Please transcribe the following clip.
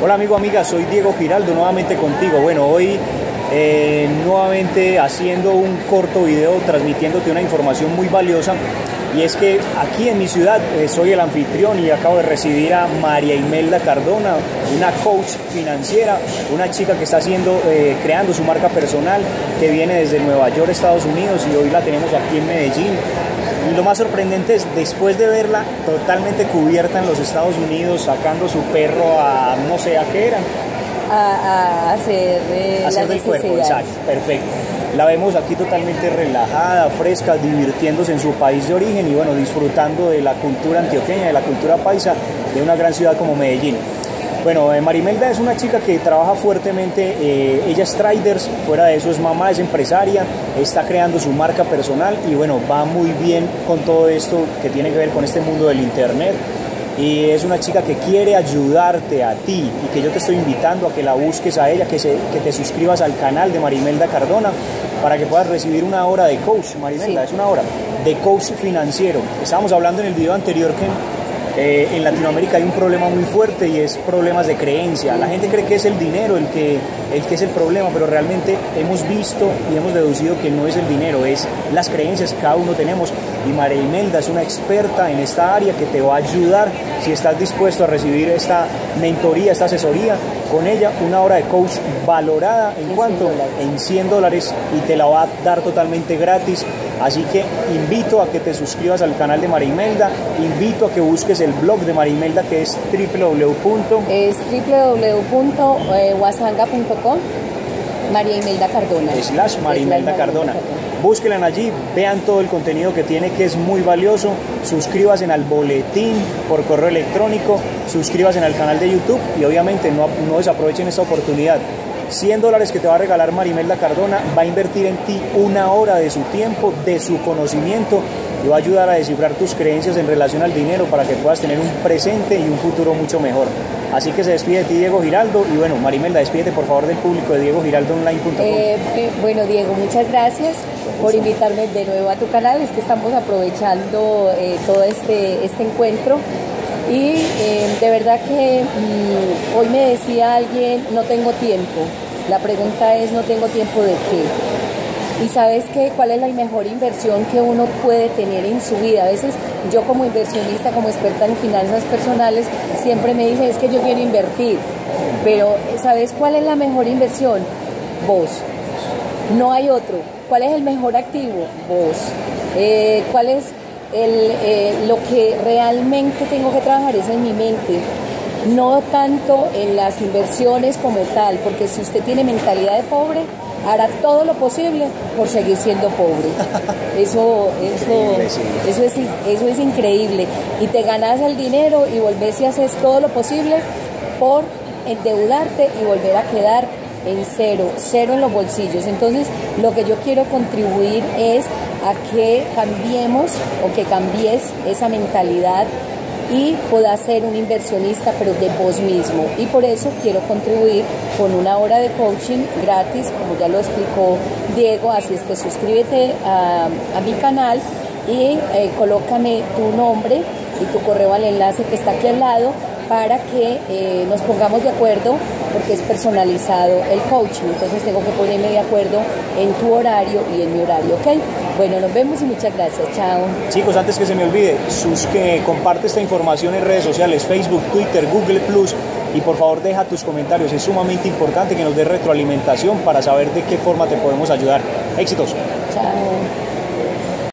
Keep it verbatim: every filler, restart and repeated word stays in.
Hola amigo, amiga, soy Diego Giraldo, nuevamente contigo. Bueno, hoy eh, nuevamente haciendo un corto video transmitiéndote una información muy valiosa, y es que aquí en mi ciudad eh, soy el anfitrión y acabo de recibir a María Imelda Cardona, una coach financiera, una chica que está haciendo, eh, creando su marca personal, que viene desde Nueva York, Estados Unidos, y hoy la tenemos aquí en Medellín. Y lo más sorprendente es, después de verla totalmente cubierta en los Estados Unidos, sacando su perro a, no sé, ¿a qué era? A, a hacer, eh, a hacer las del cuerpo, necesidades. exacto, perfecto. La vemos aquí totalmente relajada, fresca, divirtiéndose en su país de origen y bueno, disfrutando de la cultura antioqueña, de la cultura paisa, de una gran ciudad como Medellín. Bueno, eh, María Imelda es una chica que trabaja fuertemente, eh, ella es trader, fuera de eso es mamá, es empresaria, está creando su marca personal y bueno, va muy bien con todo esto que tiene que ver con este mundo del internet. Y es una chica que quiere ayudarte a ti y que yo te estoy invitando a que la busques a ella, que, se, que te suscribas al canal de María Imelda Cardona para que puedas recibir una hora de coach. María Imelda, sí, es una hora de coach financiero. Estábamos hablando en el video anterior que Eh, en Latinoamérica hay un problema muy fuerte y es problemas de creencia. La gente cree que es el dinero el que, el que es el problema, pero realmente hemos visto y hemos deducido que no es el dinero, es las creencias que cada uno tenemos. Y María Imelda es una experta en esta área que te va a ayudar si estás dispuesto a recibir esta mentoría, esta asesoría. Con ella, una hora de coach valorada en cuanto en cien dólares y te la va a dar totalmente gratis. Así que invito a que te suscribas al canal de María Imelda, invito a que busques el blog de María Imelda, que es w w w es w w w punto wasanga punto com, María Imelda Cardona. Slash María Imelda Cardona. Búsquenla allí, vean todo el contenido que tiene, que es muy valioso. Suscríbanse al boletín por correo electrónico, suscríbanse al canal de YouTube y obviamente no, no desaprovechen esta oportunidad. cien dólares que te va a regalar María Imelda Cardona, va a invertir en ti una hora de su tiempo, de su conocimiento, y va a ayudar a descifrar tus creencias en relación al dinero para que puedas tener un presente y un futuro mucho mejor. Así que se despide de ti Diego Giraldo y bueno, María Imelda, despídete por favor del público de diego giraldo online punto com. Eh, eh, bueno Diego, muchas gracias por invitarme de nuevo a tu canal. Es que estamos aprovechando eh, todo este, este encuentro. Y eh, de verdad que mmm, hoy me decía alguien, no tengo tiempo. La pregunta es, ¿no tengo tiempo de qué? Y ¿sabes qué? ¿Cuál es la mejor inversión que uno puede tener en su vida? A veces yo como inversionista, como experta en finanzas personales, siempre me dicen, es que yo quiero invertir. Pero ¿sabes cuál es la mejor inversión? Vos. No hay otro. ¿Cuál es el mejor activo? Vos. Eh, ¿Cuál es el, eh, lo que realmente tengo que trabajar? Es en mi mente, no tanto en las inversiones como tal, porque si usted tiene mentalidad de pobre, hará todo lo posible por seguir siendo pobre. Eso, eso, eso, es, eso es increíble. Y te ganas el dinero y volvés y haces todo lo posible por endeudarte y volver a quedar en cero, cero en los bolsillos. Entonces, lo que yo quiero contribuir es a que cambiemos o que cambies esa mentalidad y puedas ser un inversionista, pero de vos mismo. Y por eso quiero contribuir con una hora de coaching gratis, como ya lo explicó Diego. Así es que suscríbete a, a mi canal y eh, colócame tu nombre y tu correo al enlace que está aquí al lado, para que eh, nos pongamos de acuerdo, porque es personalizado el coaching. Entonces tengo que ponerme de acuerdo en tu horario y en mi horario, ¿ok? Bueno, nos vemos y muchas gracias. Chao. Chicos, antes que se me olvide, sus que comparte esta información en redes sociales, Facebook, Twitter, Google Plus, y por favor deja tus comentarios. Es sumamente importante que nos dé retroalimentación para saber de qué forma te podemos ayudar. Éxitos. Chao.